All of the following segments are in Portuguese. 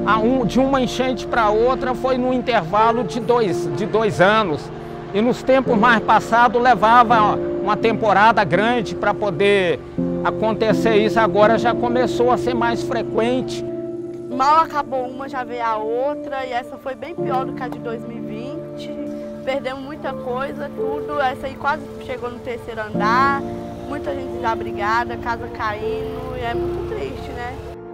de uma enchente para outra foi no intervalo de dois anos. E nos tempos mais passados levava uma temporada grande para poder acontecer isso. Agora já começou a ser mais frequente. Mal acabou uma, já veio a outra, e essa foi bem pior do que a de 2020. Perdemos muita coisa, tudo. Essa aí quase chegou no terceiro andar, muita gente desabrigada, casa caindo, e é muito triste, né?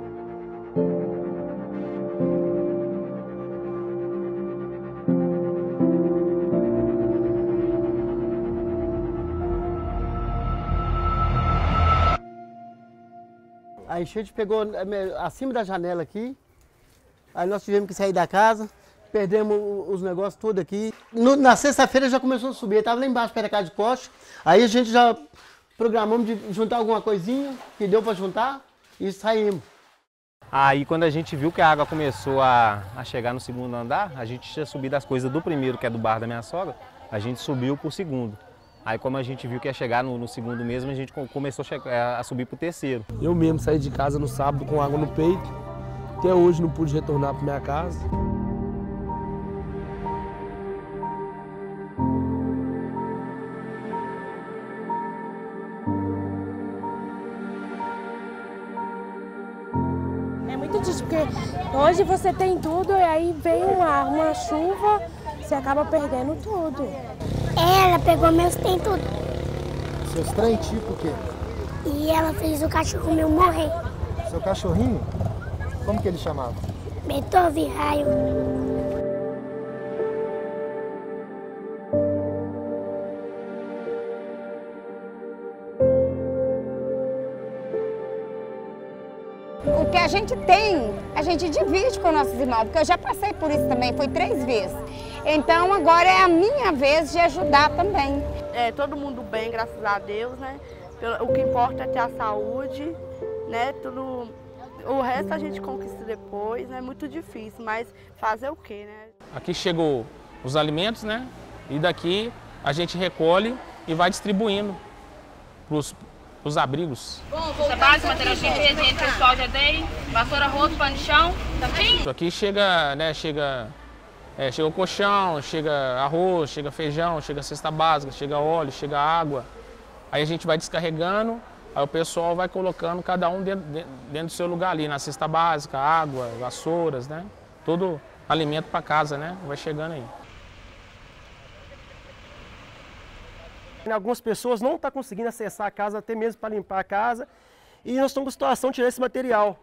A enchente pegou acima da janela aqui, aí nós tivemos que sair da casa, perdemos os negócios tudo aqui. Na sexta-feira já começou a subir, estava lá embaixo perto da casa de poste, aí a gente já programamos de juntar alguma coisinha que deu para juntar e saímos. Aí quando a gente viu que a água começou a chegar no segundo andar, a gente tinha subido as coisas do primeiro, que é do bar da minha sogra, a gente subiu para o segundo. Aí como a gente viu que ia chegar no segundo mesmo, a gente começou a subir para o terceiro. Eu mesmo saí de casa no sábado com água no peito. Até hoje não pude retornar para minha casa. É muito triste, porque hoje você tem tudo e aí vem uma chuva, você acaba perdendo tudo. Ela pegou meus trem tudo. Seus trem tipo o quê? E ela fez o cachorro meu morrer. Seu cachorrinho? Como que ele chamava? Beethoven Raio. O que a gente tem, a gente divide com nossos irmãos, porque eu já passei por isso também, foi 3 vezes. Então agora é a minha vez de ajudar também. É, todo mundo bem, graças a Deus, né? O que importa é ter a saúde, né? Tudo, o resto a gente conquista depois, né? Muito difícil, mas fazer o quê, né? Aqui chegou os alimentos, né? E daqui a gente recolhe e vai distribuindo para os abrigos. Cesta básica, material de limpeza, pessoal já dei, vassoura, rodo, pano de chão, certinho? Aqui chega, né? Chega o colchão, chega arroz, chega feijão, chega cesta básica, chega óleo, chega água. Aí a gente vai descarregando, aí o pessoal vai colocando cada um dentro do seu lugar ali, na cesta básica, água, vassouras, né? Todo alimento para casa, né? Vai chegando aí. Algumas pessoas não estão conseguindo acessar a casa, até mesmo para limpar a casa, e nós estamos com situação de tirar esse material.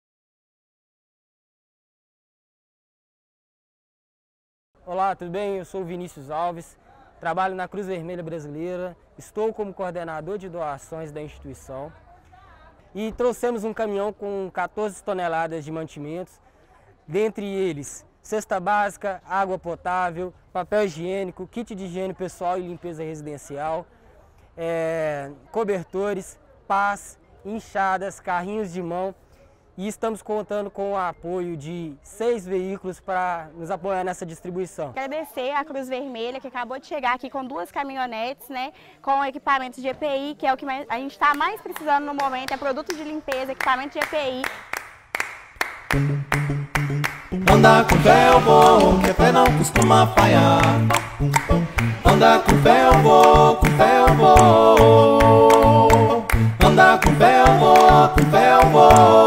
Olá, tudo bem? Eu sou o Vinícius Alves, trabalho na Cruz Vermelha Brasileira, estou como coordenador de doações da instituição e trouxemos um caminhão com 14 toneladas de mantimentos, dentre eles cesta básica, água potável, papel higiênico, kit de higiene pessoal e limpeza residencial, cobertores, pás, enxadas, carrinhos de mão. E estamos contando com o apoio de 6 veículos para nos apoiar nessa distribuição. Agradecer a Cruz Vermelha, que acabou de chegar aqui com 2 caminhonetes, né, com equipamentos de EPI, que é o que a gente está mais precisando no momento, é produto de limpeza, equipamento de EPI. Anda com fé eu vou, que a fé não costuma falhar. Anda com fé eu vou, com fé eu vou. Anda com fé eu vou, com fé eu vou.